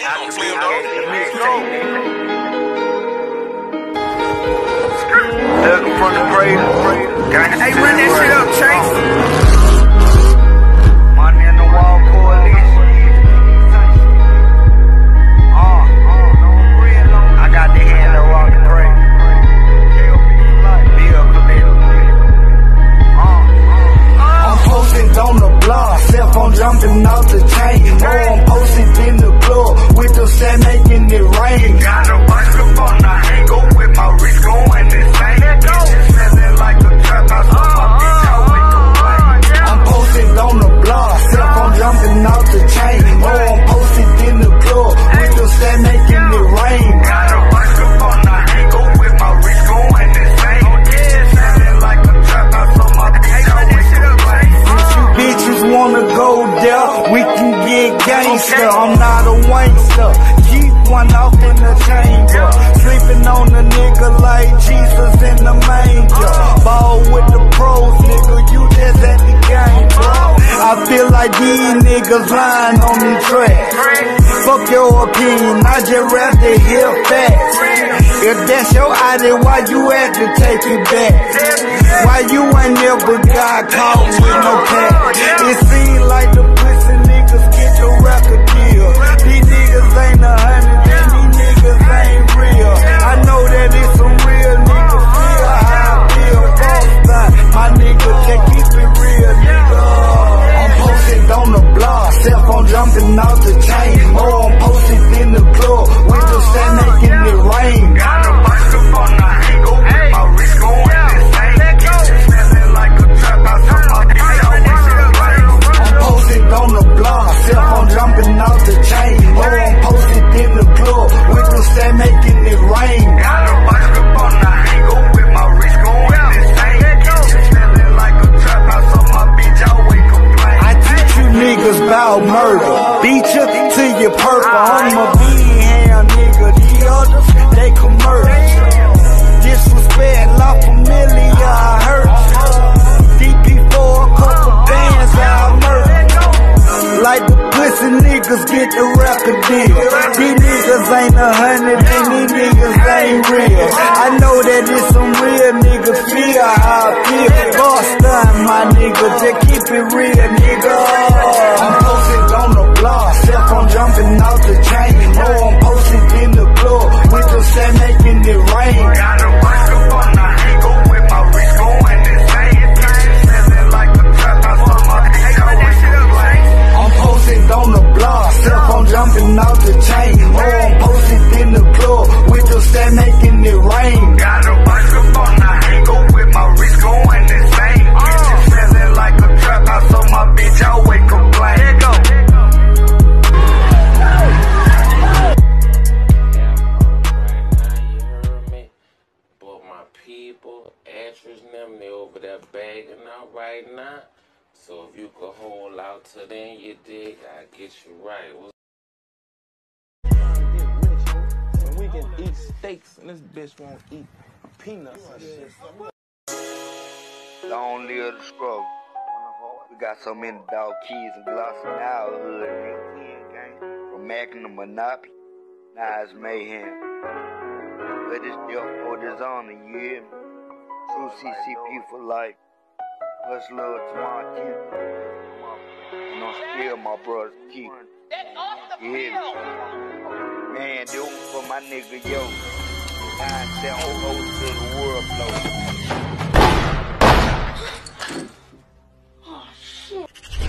Looking from the grave. Hey, run that shit up, Chase. Money in the wall coalition. I got the hand that rock the grave. I'm posted on the block, cell phone jumping off the chain. More I'm posted in the club with the set making it rain. Got a microphone, I hang go with my wrist going insane. Bitches feeling like a trap house, so my bitch always complain. I'm posted on the block, cell phone jumping off the chain. More I'm posted in the club with the set making it rain. Got a microphone, I hang go with my wrist going insane. Bitches feeling like a trap house, so my bitch always complain. If you bitches wanna go there, we can get gangster. I'm not a wankster. Keep one off in the chamber. Sleeping on a nigga like Jesus in the manger. Ball with the pros, nigga, you just at the game, bro. I feel like these niggas lying on the track. Fuck your opinion, I just rather hear facts. If that's your idea, why you had to take it back? Why you ain't never got caught with no cat? It seems like the pussy niggas get the record deal. These niggas ain't 100 and these niggas ain't real. I know that it's some real niggas feel how I feel. Boss my nigga, just keep it real, nigga. I'm posted on the block, cell phone jumping off the chain. More I'm posted in the club with the set making it rain. Got a microphone, I hang go with my wrist going insane. Bitches feeling like a trap house, so my bitch always complain. I'm posted on the block, cell phone jumping off the chain. More I'm posted in the club with the set making it rain. Got a microphone, I hang go with my wrist going insane. Bitches feeling like a trap house, so my bitch always complain. I teach you niggas about murder, beat you till you purple. I'm a B-hand nigga, the others, they commercial. Disrespect, la familia, I hurt you. DP for a couple bands, I murder. Like the pussy niggas get the record deal. These niggas ain't 100 and these niggas ain't real. I know that it's some real niggas feel how I feel. Boston, my nigga, just keep it real, nigga. I'm posted on the block, cell phone jumping off the chain. More I'm posted in the club with the set making it rain. Got a microphone, I hang go with my wrist going insane. Bitches feeling like a trap house, so my bitch always complain. I'm posted on the block, cell phone jumping off the chain. More I'm posted in the club with the set making it rain. Got a microphone, I hang go with my wrist going insane. Bitches feeling like a trap house, so my bitch always complain. Here go. Actress and them, they over there bagging out right now. So if you could hold out to then you dig, I get you right. And we can eat steaks and this bitch won't eat peanuts and shit. Long live the struggle. We got so many dog kids and glosses in our hood. From Mackin to Monopoly, now it's mayhem. But it's death for dishonor, you hear me? True CCP for life. Much love to my team. And I'm still my brother's keep. You hear me? Man, do it for my nigga, yo. 9-7 goes to the world flow. Oh, shit.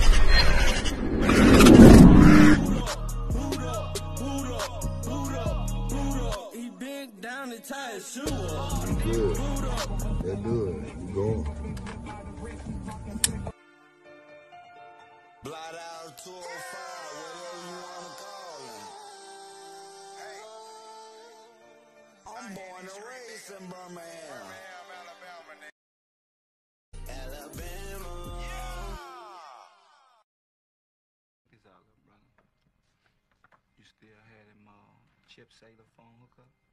He big down and tie his shoe up. Good. That's good. You going? Blot out 205, whatever you wanna call it. I'm born and raised in Birmingham, Alabama. It's all up, brother. You still had him chip sailor phone hookup?